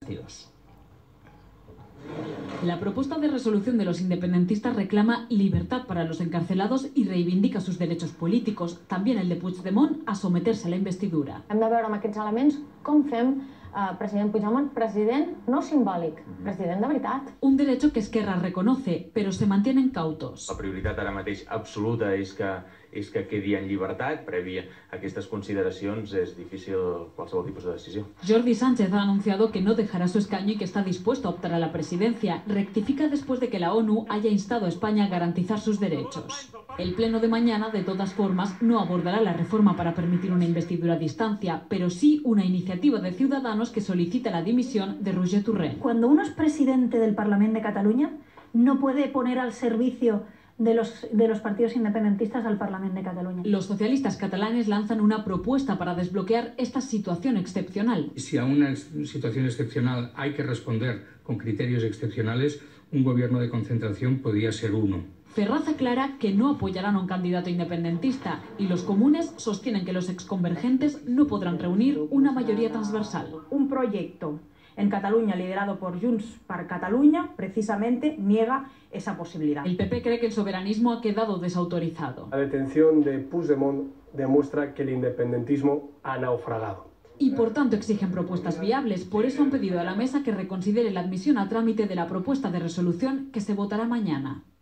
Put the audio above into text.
La propuesta de resolución de los independentistas reclama libertad para los encarcelados y reivindica sus derechos políticos, también el de Puigdemont, a someterse a la investidura. Hem de veure amb aquests elements com fem president Puigdemont, president no simbòlic, president de veritat. Un derecho que Esquerra reconoce, pero se mantienen cautos. La prioritat ara mateix absoluta és que quedi en llibertat. Prèvia a aquestes consideracions és difícil qualsevol tipus de decisió. Jordi Sánchez ha anunciado que no dejará su escaño y que está dispuesto a optar a la presidencia. Rectifica después de que la ONU haya instado a España a garantizar sus derechos. El pleno de mañana, de todas formas, no abordará la reforma para permitir una investidura a distancia, pero sí una iniciativa de Ciudadanos que solicita la dimisión de Roger Torrent. Cuando uno es presidente del Parlamento de Cataluña, no puede poner al servicio de los partidos independentistas al Parlamento de Cataluña. Los socialistas catalanes lanzan una propuesta para desbloquear esta situación excepcional. Si a una situación excepcional hay que responder con criterios excepcionales, un gobierno de concentración podría ser uno. Ferraz aclara que no apoyarán a un candidato independentista y los comunes sostienen que los exconvergentes no podrán reunir una mayoría transversal. Un proyecto en Cataluña liderado por Junts per Catalunya precisamente niega esa posibilidad. El PP cree que el soberanismo ha quedado desautorizado. La detención de Puigdemont demuestra que el independentismo ha naufragado. Y por tanto exigen propuestas viables. Por eso han pedido a la mesa que reconsidere la admisión a trámite de la propuesta de resolución que se votará mañana.